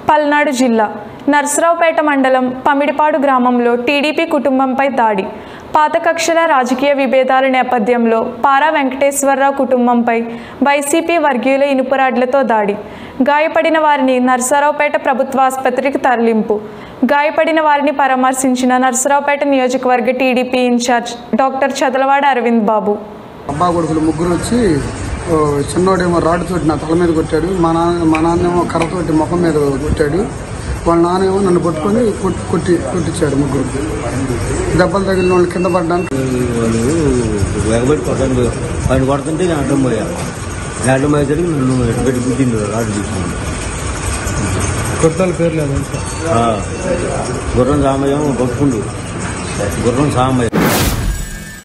పల్నాడు జిల్లా నర్సరావుపేట మండలం పమిడిపాడు గ్రామంలో టీడీపీ కుటుంబంపై దాడి. పాత కక్షల రాజకీయ విభేదాల నేపథ్యంలో పారా వెంకటేశ్వరరావు కుటుంబంపై వైసీపీ వర్గీయుల ఇనుపరాడ్లతో దాడి. గాయపడిన వారిని నర్సరావుపేట ప్రభుత్వ ఆసుపత్రికి తరలింపు. గాయపడిన వారిని పరామర్శించిన నర్సరావుపేట నియోజకవర్గ TDP incharge doctor Chadalavada Aravind Babu. అబ్బా కొడుకులు ముగ్గురు వచ్చి చిన్నోడేమో రాడ్డుతోటి నా తల మీద కొట్టాడు, మా నాన్నేమో కర్రతోటి ముఖం మీద కొట్టాడు, వాళ్ళ నాన్నేమో నన్ను పట్టుకొని కొట్టించాడు. ముగ్గురు దెబ్బలు తగిలిన వాళ్ళు కింద పడ్డానికి కొడుతుంటే నేను అడ్డం పోయా. అడ్డం పోయేసరికి నన్ను ఎట్టుపెట్టి గుద్దింది రాడ్డు తీసుకున్నాను. కొట్టాల పేరు లేదు. గుర్రం సామయ్య కొట్టుకుండు, గుర్రం సామయ్య.